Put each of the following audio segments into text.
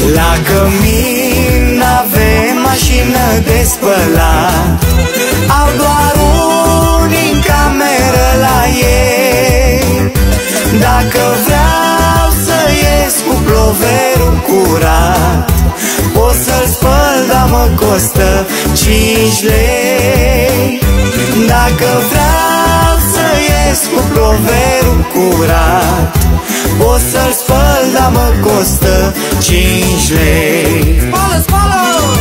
La cămin n-avem mașină de spălat, au doar unii în cameră la ei. Dacă vreau să ies cu ploverul curat, pot să-l spăl, dar mă costă 5 lei. Dacă vreau să ies cu ploverul curat, pot să-l spăl, dar mă costă 5 lei. Spală, spală!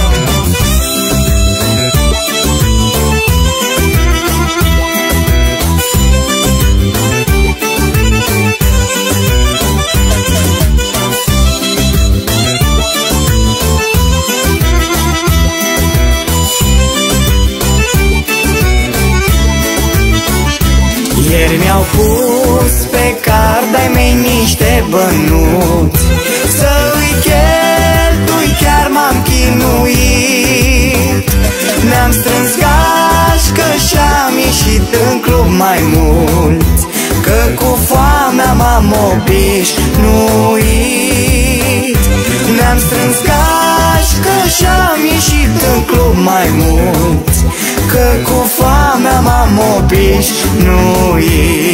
Ieri mi-au pus pe card ai mei niște bănuți, să îi cheltui chiar m-am chinuit. Ne-am strâns gașcă și-am ieșit în club mai mulți, că cu foamea m-am obișnuit. Ne-am strâns gașcă și-am ieșit în club mai mulți, că cu foamea m-am obișnuit.